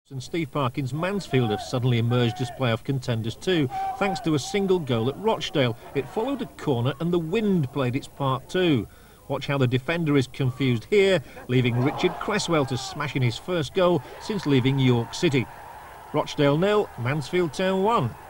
And Steve Parkin's Mansfield have suddenly emerged as playoff contenders too, thanks to a single goal at Rochdale. It followed a corner and the wind played its part too. Watch how the defender is confused here, leaving Richard Cresswell to smash in his first goal since leaving York City. Rochdale 0, Mansfield Town 1.